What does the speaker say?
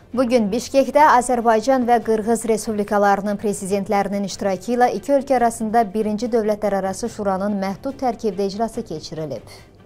Bugün Bişkekdə Azərbaycan və Qırğız Respublikalarının prezidentlərinin iştirakı ilə iki ölkə arasında birinci dövlətlərarası şuranın məhdud tərkibdə icrası keçirilib.